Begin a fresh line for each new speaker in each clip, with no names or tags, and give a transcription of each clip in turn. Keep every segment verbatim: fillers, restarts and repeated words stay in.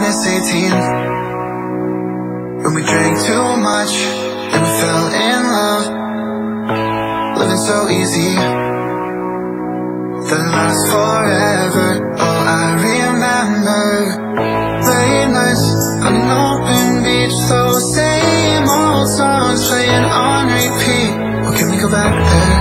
minus eighteen, when we drank too much and we fell in love, living so easy, that lasts forever. Oh, I remember late nights on an open beach, those same old songs playing on repeat. Oh, can we go back there?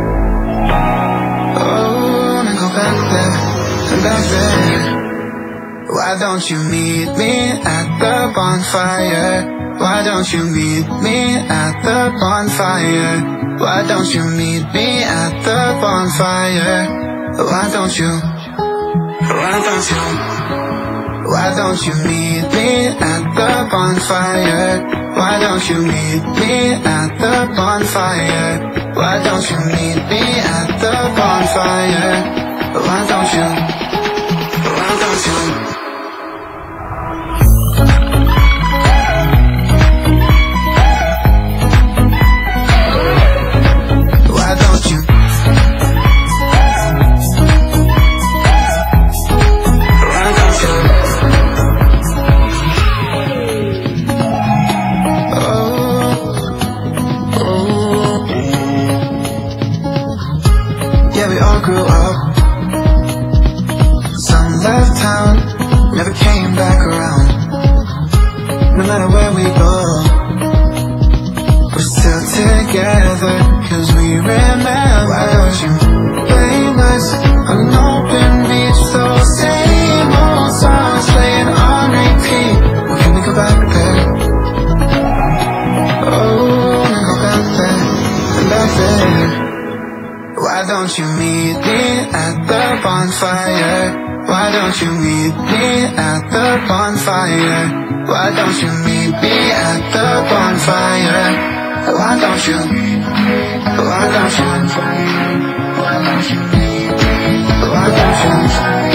Oh, wanna go back there, and back there. Why don't you meet me at the bonfire? Why don't you meet me at the bonfire? Why don't you meet me at the bonfire? Why don't you? Why don't you? Why don't you meet me at the bonfire? Why don't you meet me at the bonfire? Why don't you meet me at the bonfire? Why don't you? Why don't you? Grew up, some left town, never came back around. No matter where we go, we're still together, cause we remember. Why don't you play nice on an open beach, those same old songs playing on repeat. Well, can we go back there? Oh, wanna go back there, and back there. Why don't you meet me at the bonfire? Why don't you meet me at the bonfire? Why don't you meet me at the bonfire? Why don't you? Why don't you? Why don't you? Why don't you?